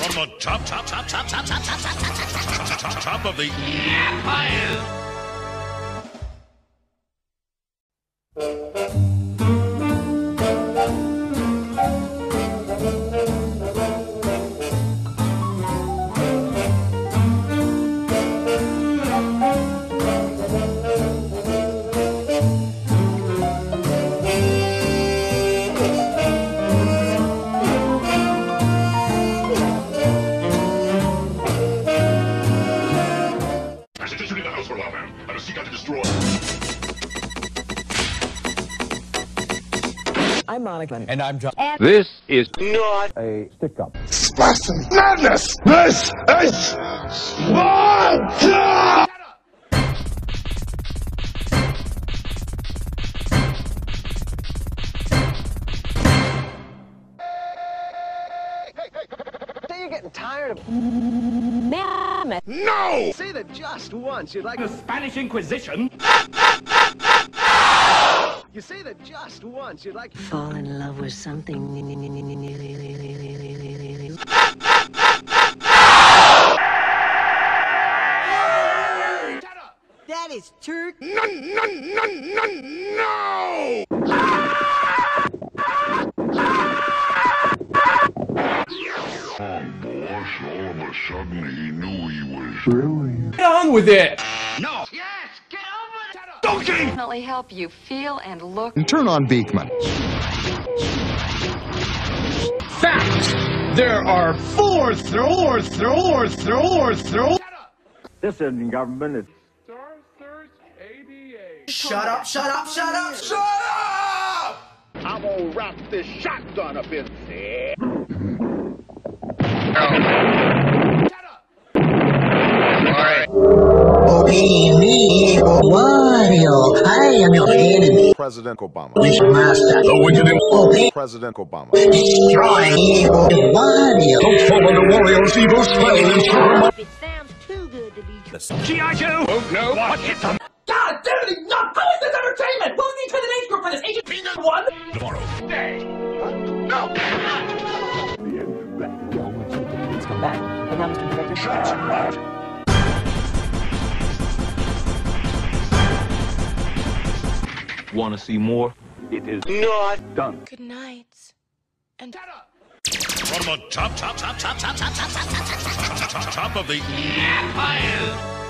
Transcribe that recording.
From the top of the empire. I'm Monica. And I'm John. This is not A Stickup. Spartan madness! This is Sparta! Say you're getting tired of mammoth. No! Say that just once you'd like The Spanish Inquisition. You say that just once you'd like fall in love with something. that is Turk. No! Oh, boss, all of a sudden he knew he was... Really? Get on with it! No. yes. Get over it. Donkey. Definitely help you feel and look. And turn on Beekman. Fact! There are four throwers. This isn't government, it's... Shut up! I'm gonna wrap this shotgun up in there. Obey me, Wario. I am your enemy. President Obama. Wish master. The wicked Obey. President Obama. Destroy evil. Wario. Don't follow the warrior's evil spell and turn If it sounds too good to be true. G.I. Joe. Oh no. What? It's a God damn it, enough! How is this entertainment? Will you turn the age group for this Agent Peanut 1? tomorrow. No! Let's come back. And now, Mr. Director. Want to see more? It is not done. Good night. And From the top of the empire.